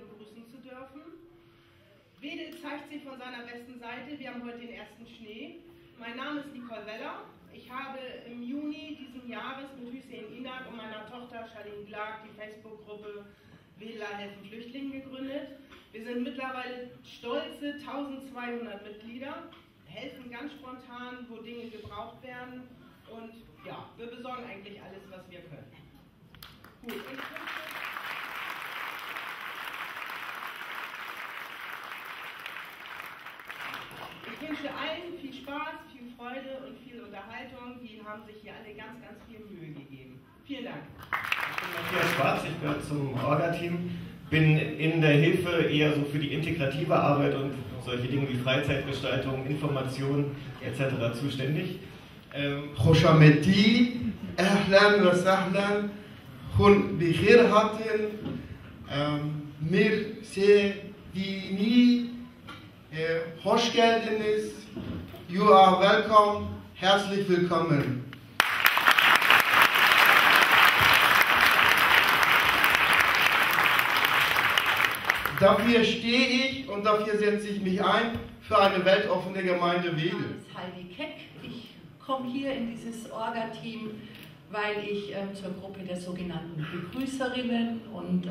begrüßen zu dürfen. Wedel zeigt sich von seiner besten Seite. Wir haben heute den ersten Schnee. Mein Name ist Nicole Weller. Ich habe im Juni diesen Jahres mit Hüseyin Inak und meiner Tochter Charlene Glark die Facebook-Gruppe Wedler helfen Flüchtlingen gegründet. Wir sind mittlerweile stolze 1200 Mitglieder, helfen ganz spontan, wo Dinge gebraucht werden und ja, wir besorgen eigentlich alles, was wir können. Gut, ich wünsche allen viel Spaß, viel Freude und viel Unterhaltung. Die haben sich hier alle ganz, ganz viel Mühe gegeben. Vielen Dank. Ich bin Matthias Schwarz, ich gehöre zum Orga-Team, bin in der Hilfe eher so für die integrative Arbeit und solche Dinge wie Freizeitgestaltung, Information etc. zuständig. خوش آمدید، اهلا و سهلا، خون بخیر هاتین، مرسی دینی، hoş geldiniz, you are welcome, herzlich willkommen. Dafür stehe ich und dafür setze ich mich ein für eine weltoffene Gemeinde Wedel. Mein Name ist Heidi Keck. Ich komme hier in dieses Orga-Team, weil ich zur Gruppe der sogenannten Begrüßerinnen und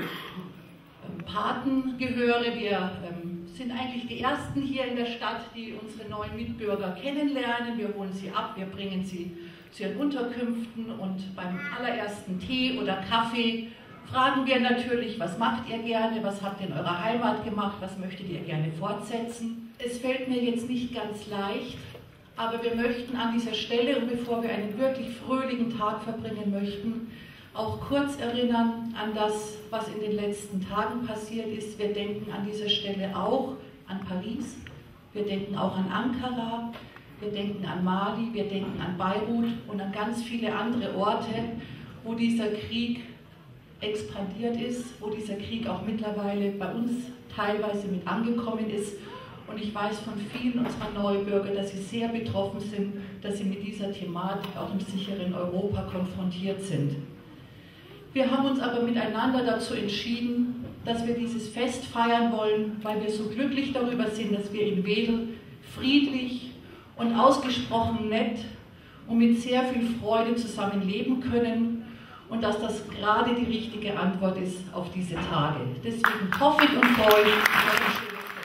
Paten gehöre. Wir sind eigentlich die Ersten hier in der Stadt, die unsere neuen Mitbürger kennenlernen. Wir holen sie ab, wir bringen sie zu ihren Unterkünften und beim allerersten Tee oder Kaffee fragen wir natürlich, was macht ihr gerne, was habt ihr in eurer Heimat gemacht, was möchtet ihr gerne fortsetzen. Es fällt mir jetzt nicht ganz leicht, aber wir möchten an dieser Stelle, und bevor wir einen wirklich fröhlichen Tag verbringen möchten, auch kurz erinnern an das, was in den letzten Tagen passiert ist. Wir denken an dieser Stelle auch an Paris, wir denken auch an Ankara, wir denken an Mali, wir denken an Beirut und an ganz viele andere Orte, wo dieser Krieg expandiert ist, wo dieser Krieg auch mittlerweile bei uns teilweise mit angekommen ist. Und ich weiß von vielen unserer Neubürger, dass sie sehr betroffen sind, dass sie mit dieser Thematik auch im sicheren Europa konfrontiert sind. Wir haben uns aber miteinander dazu entschieden, dass wir dieses Fest feiern wollen, weil wir so glücklich darüber sind, dass wir in Wedel friedlich und ausgesprochen nett und mit sehr viel Freude zusammen leben können und dass das gerade die richtige Antwort ist auf diese Tage. Deswegen hoffe ich und freue mich auf ein schönes Fest.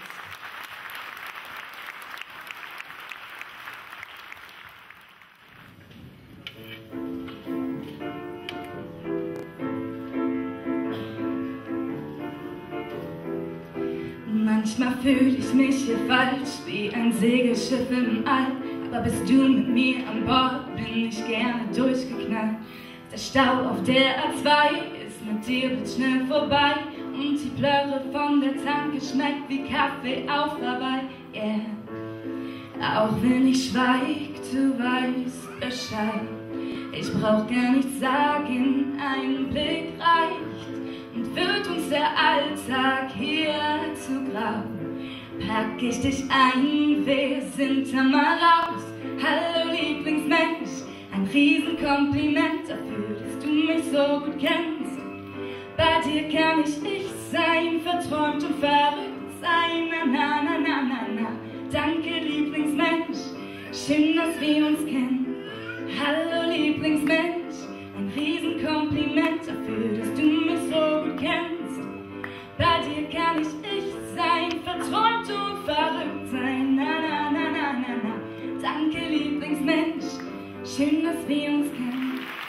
Manchmal fühle ich mich hier falsch, wie ein Segelschiff im All. Aber bist du mit mir an Bord, bin ich gerne durchgeknallt. Der Stau auf der A2 ist mit dir wird schnell vorbei. Und die Plörre von der Tanke schmeckt wie Kaffee auf Hawaii, yeah. Auch wenn ich schweig, du weißt Bescheid. Ich brauch gar nichts sagen, ein Blick reicht. Und wird uns der Alltag hier zu grau, pack ich dich ein, wir sind da mal raus. Hallo Lieblingsmensch, ein Riesenkompliment dafür, dass du mich so gut kennst. Bei dir kann ich sein, verträumt und verrückt sein, na na na na na na. Danke Lieblingsmensch, schön, dass wir uns kennen. Hallo Lieblingsmensch, ein Riesenkompliment dafür, dass du mich so gut kennst. Bei dir kann ich sein, verträumt und verrückt sein, na na na na na na. Danke Lieblingsmensch, schön, dass wir uns kennen.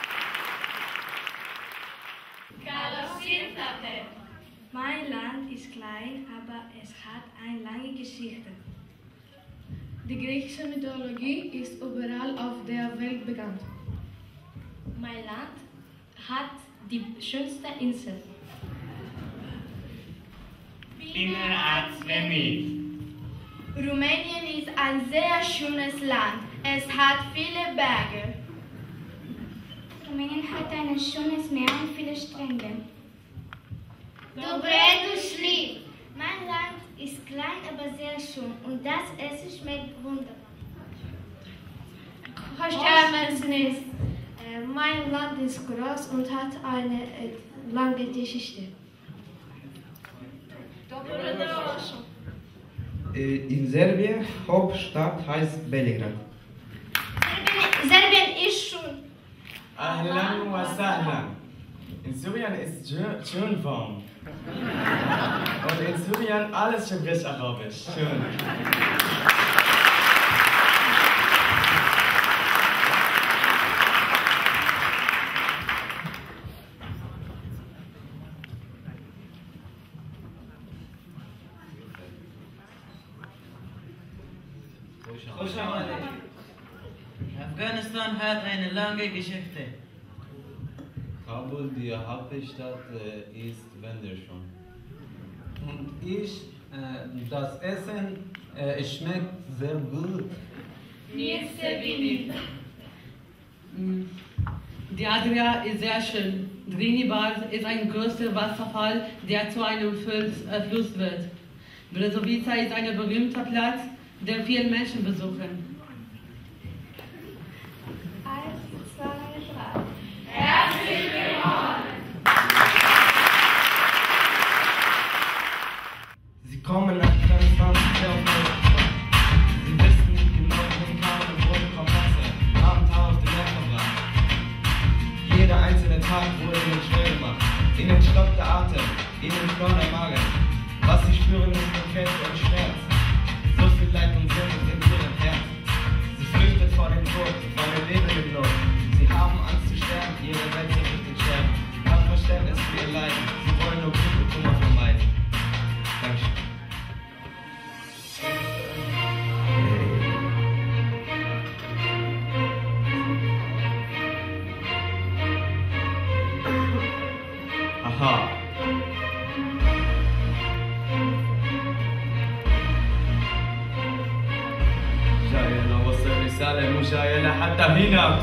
Mein Land ist klein, aber es hat eine lange Geschichte. Die griechische Mythologie ist überall auf der Welt bekannt. Mein Land hat die schönste Insel. Rumänien ist ein sehr schönes Land. Es hat viele Berge. Rumänien hat ein schönes Meer und viele Strände. Dobre duschli. Mein Land ist klein, aber sehr schön und das Essen schmeckt wunderbar. Mein Land ist groß und hat eine lange Geschichte. In Serbien, Hauptstadt heißt Belgrad. Serbien ist schon. Ahlan wa sahlan. In Syrien ist schön warm. Und in Syrien alles spricht Arabisch. Schön. Afghanistan hat eine lange Geschichte. Kabul, die Hauptstadt, ist wunderschön. Und das Essen schmeckt sehr gut. Nicht sehr wenig. Die Adria ist sehr schön. Drinibar ist ein großer Wasserfall, der zu einem Fluss wird. Brezovica ist ein berühmter Platz, den viele Menschen besuchen. 1, 2, 3. Herzlich willkommen! Sie kommen nach 23 Jahren. Sie wissen genau, wohin kaum und wurde vom Wasser. Abenteuer auf dem Meer verbracht. Jeder einzelne Tag wurde ihnen schwer gemacht. Ihnen stockt der Atem, ihnen floh der Magen. Was sie spüren, ist nur Kälte und Schmerz. So viel Leid und Sinn in ihrem Herz. Sie flüchtet vor dem Tod, vor dem Leben im Not. Sie haben Angst zu sterben, ihre Welt zerrüttet sterben. Sie haben Verständnis für ihr Leiden. Sie wollen nur Glück und Kummer vermeiden. Dankeschön. Aha. جاينا وصل رسالة مشايلة حتى هنا.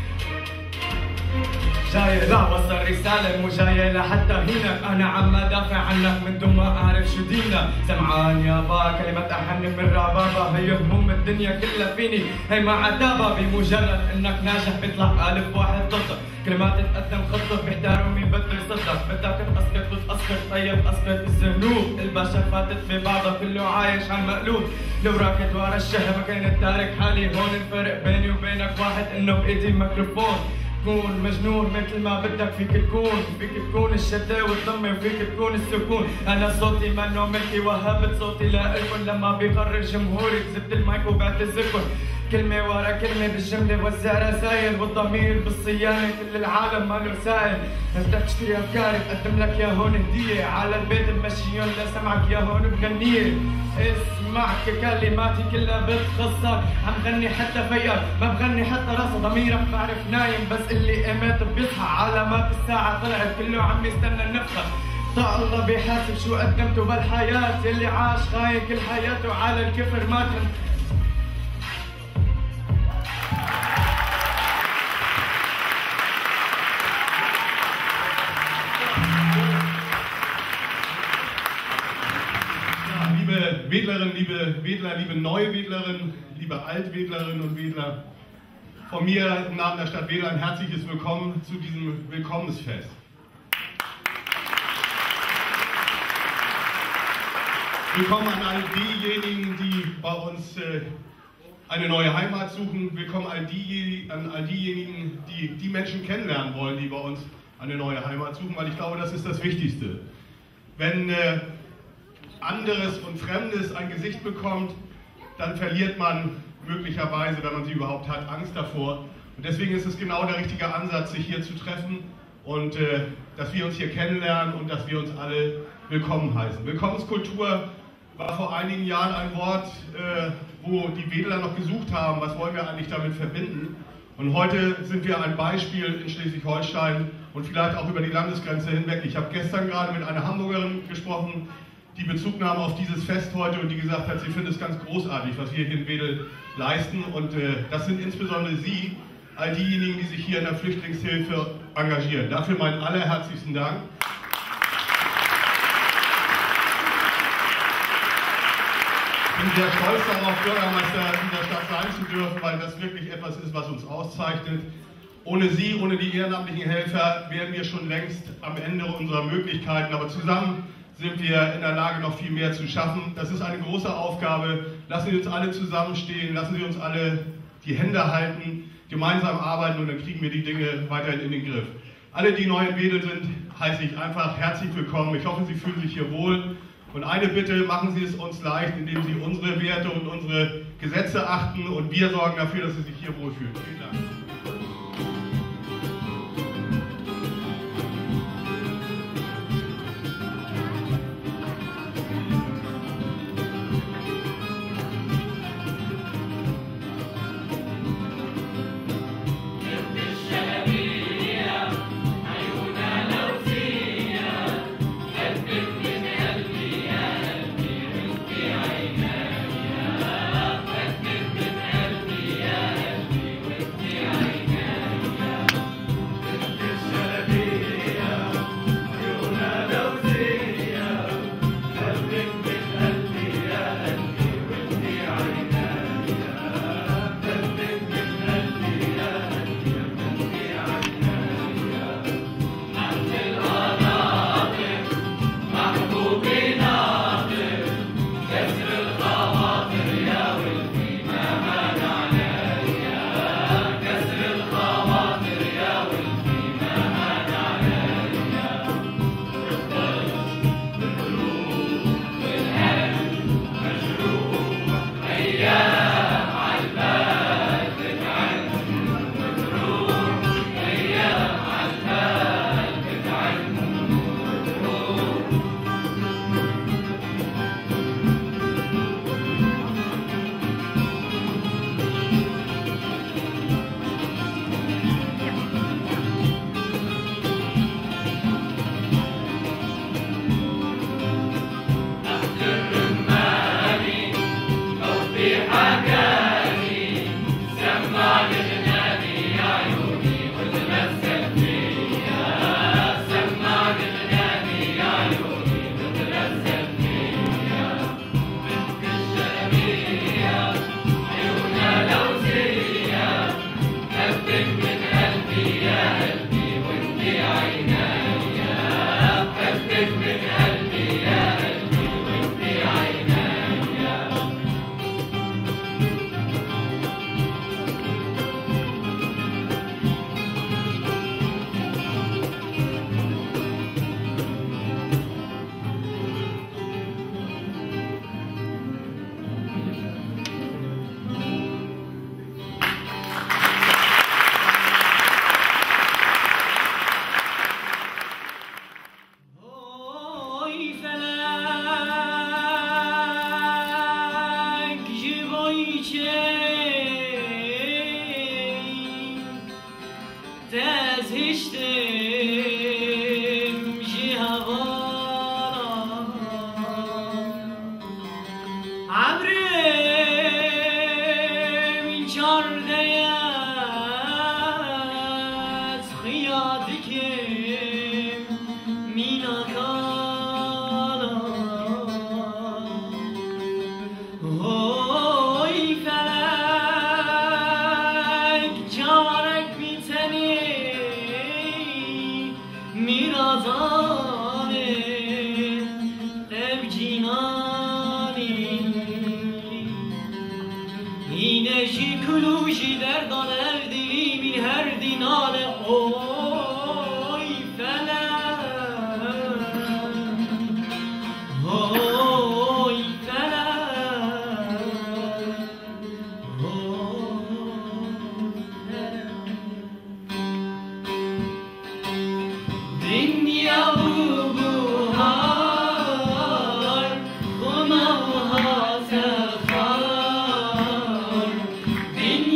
جايلة وصل رسالة مشايلة حتى هنا. أنا عم أدافع عنك من دون ما أعرف شو دينك. سمعان يابا كلمة أحن من ربابة. هي هموم الدنيا كلها فيني هي مع عتابة. بمجرد إنك ناجح بيطلع ألف واحد ضدك. كلمات تتقدم خطك بيحتاروا مين بده يصدق. بدك تأسكت وتأسكت طيب أسكت الذنوب. البشر فاتت في بعضها كله عايش على المقلوب. لو راكد ورا الشهر ما كنت تارك حالي هون. الفرق بيني وبينك واحد إنه بإيدي ميكروفون. كون مجنون مثل ما بدك فيك تكون. فيك تكون الشتاء والضمة وفيك تكون السكون. أنا صوتي منه ملكي وهبت صوتي لإلكن. لما بيقرر جمهوري كذبت المايك وبعتذركن. كلمة ورا كلمة بالجملة وزع رسايل. والضمير بالصيانة كل العالم ماله سائل. بدك تشتري أفكاري بقدم لك يا هون هدية. على البيت بمشيون لسمعك يا هون بغنية. اسمع كلماتي كلها بتخصك. عم غني حتى فيك ما بغني حتى راسه. ضميرك بعرف نايم بس اللي قامت بيصحى. علامات الساعة طلعت كله عم يستنى النفخة. طاع الله بيحاسب شو قدمته بالحياة. يلي عاش خاين كل حياته على الكفر مات. Liebe Wedlerinnen, liebe Wedler, liebe Neuwedlerinnen, liebe Altwedlerinnen und Wedler, von mir im Namen der Stadt Wedel ein herzliches Willkommen zu diesem Willkommensfest. Willkommen an all diejenigen, die bei uns eine neue Heimat suchen. Willkommen an all diejenigen, die die Menschen kennenlernen wollen, die bei uns eine neue Heimat suchen, weil ich glaube, das ist das Wichtigste. Wenn anderes und Fremdes ein Gesicht bekommt, dann verliert man möglicherweise, wenn man sie überhaupt hat, Angst davor. Und deswegen ist es genau der richtige Ansatz, sich hier zu treffen und dass wir uns hier kennenlernen und dass wir uns alle willkommen heißen. Willkommenskultur war vor einigen Jahren ein Wort, wo die Wedler noch gesucht haben, was wollen wir eigentlich damit verbinden. Und heute sind wir ein Beispiel in Schleswig-Holstein und vielleicht auch über die Landesgrenze hinweg. Ich habe gestern gerade mit einer Hamburgerin gesprochen, die Bezug nahm auf dieses Fest heute und die gesagt hat, sie findet es ganz großartig, was wir hier in Wedel leisten. Und das sind insbesondere Sie, all diejenigen, die sich hier in der Flüchtlingshilfe engagieren. Dafür meinen allerherzlichsten Dank. Ich bin sehr stolz darauf, Bürgermeister dieser Stadt sein zu dürfen, weil das wirklich etwas ist, was uns auszeichnet. Ohne Sie, ohne die ehrenamtlichen Helfer wären wir schon längst am Ende unserer Möglichkeiten. Aber zusammen sind wir in der Lage, noch viel mehr zu schaffen. Das ist eine große Aufgabe. Lassen Sie uns alle zusammenstehen, lassen Sie uns alle die Hände halten, gemeinsam arbeiten und dann kriegen wir die Dinge weiterhin in den Griff. Alle, die neu in Wedel sind, heiße ich einfach herzlich willkommen. Ich hoffe, Sie fühlen sich hier wohl. Und eine Bitte, machen Sie es uns leicht, indem Sie unsere Werte und unsere Gesetze achten und wir sorgen dafür, dass Sie sich hier wohlfühlen. Vielen Dank.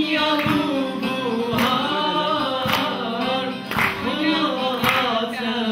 Yeah.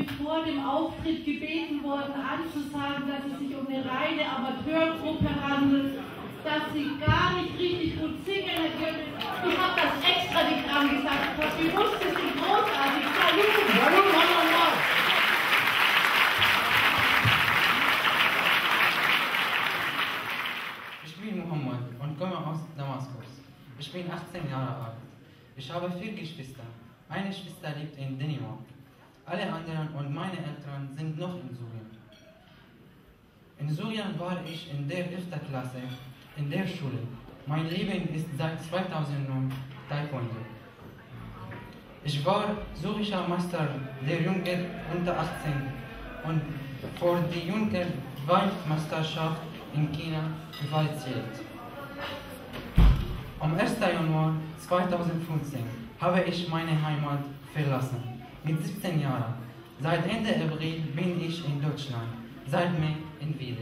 bin vor dem Auftritt gebeten worden, anzusagen, dass es sich um eine reine Amateurgruppe handelt, dass sie gar nicht richtig gut singen können. Ich habe das extra nicht angesagt. Ich habe gewusst, sie sind großartig. Ich bin Mohammed und komme aus Damaskus. Ich bin 18 Jahre alt. Ich habe 4 Geschwister. Eine Schwester lebt in Dänemark. Alle anderen und meine Eltern sind noch in Syrien. In Syrien war ich in der 11. Klasse in der Schule. Mein Leben ist seit 2009 Taekwondo. Ich war syrischer Meister der Jungen unter 18 und für die Jungen-Weltmeisterschaft in China qualifiziert. Am 1. Januar 2015 habe ich meine Heimat verlassen, mit 17 Jahren. Seit Ende April bin ich in Deutschland, seit Mai in Wien.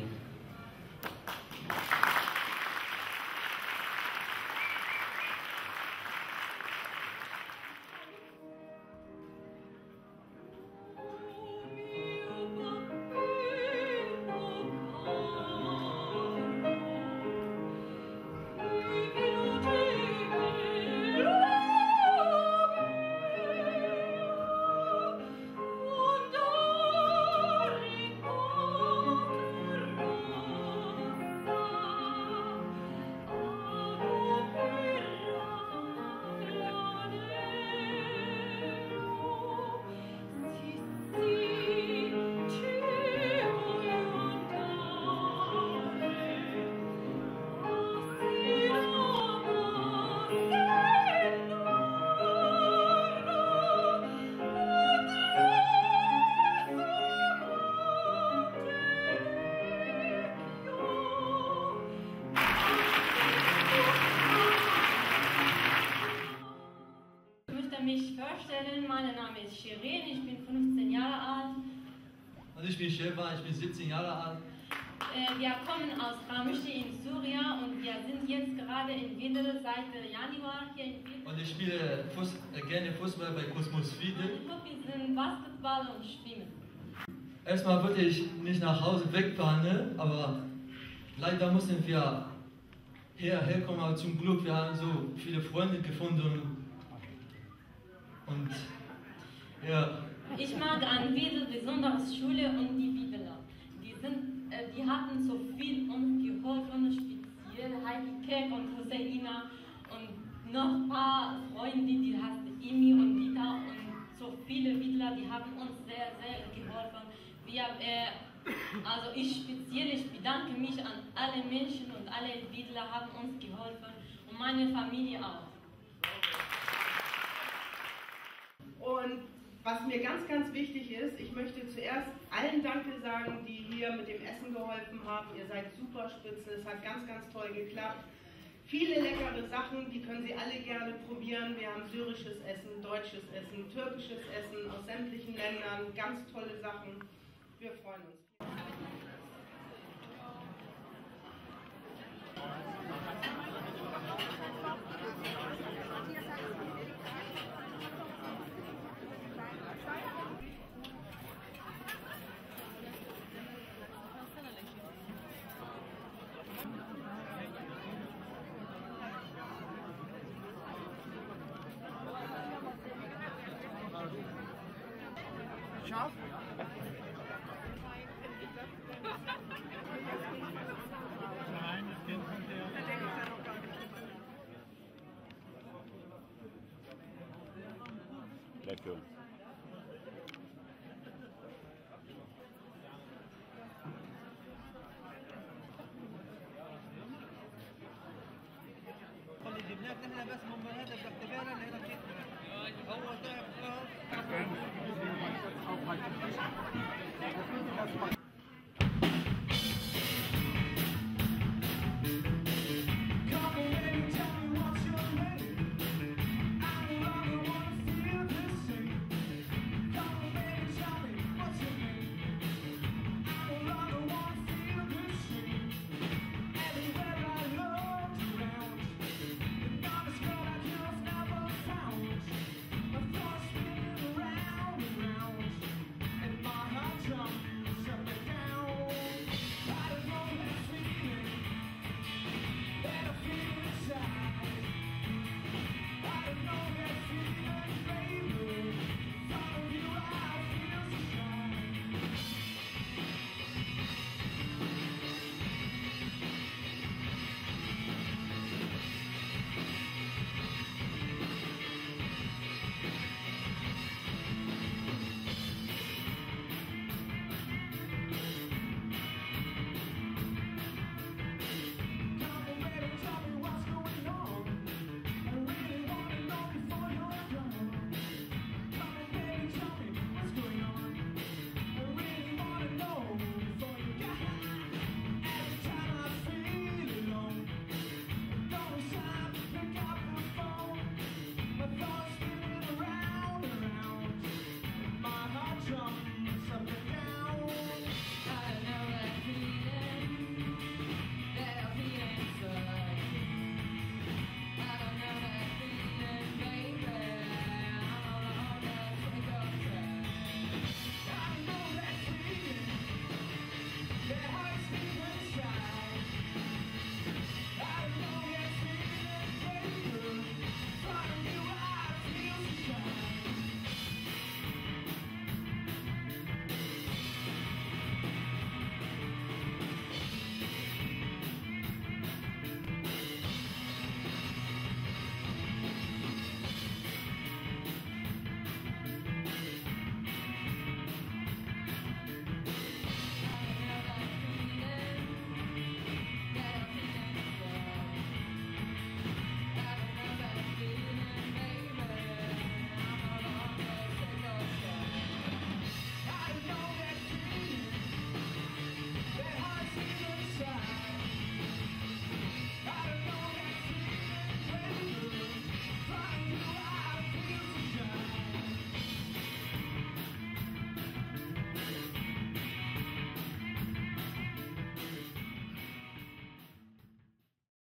Mein Name ist Shirin, ich bin 15 Jahre alt. Und ich bin Sheva, ich bin 17 Jahre alt. Wir kommen aus Ramişli in Syrien und wir sind jetzt gerade in Wedel seit Januar hier in Wedel. Und ich spiele gerne Fußball bei Kosmos Wedel. Die Hobbys sind Basketball und Schwimmen. Erstmal wollte ich nicht nach Hause wegfahren, ne? Aber leider mussten wir hierher kommen. Aber zum Glück, wir haben so viele Freunde gefunden. Und ja. Ich mag an Wedel besonders Schule und die Wedeler. Die hatten so viel uns geholfen, speziell Heidi Keck und Hosseina und noch ein paar Freunde, die heißen Imi und Dieter und so viele Wedeler, die haben uns sehr, sehr geholfen. Also ich bedanke mich an alle Menschen und alle Wedeler haben uns geholfen und meine Familie auch. Und was mir ganz, ganz wichtig ist, ich möchte zuerst allen Danke sagen, die hier mit dem Essen geholfen haben. Ihr seid super spitze, es hat ganz, ganz toll geklappt. Viele leckere Sachen, die können Sie alle gerne probieren. Wir haben syrisches Essen, deutsches Essen, türkisches Essen aus sämtlichen Ländern, ganz tolle Sachen. Wir freuen uns. Scharf? Nein, das Kind kommt her. Lecker. اللي جبناه احنا بس من هذا باعتباره اللي هنا هو تعب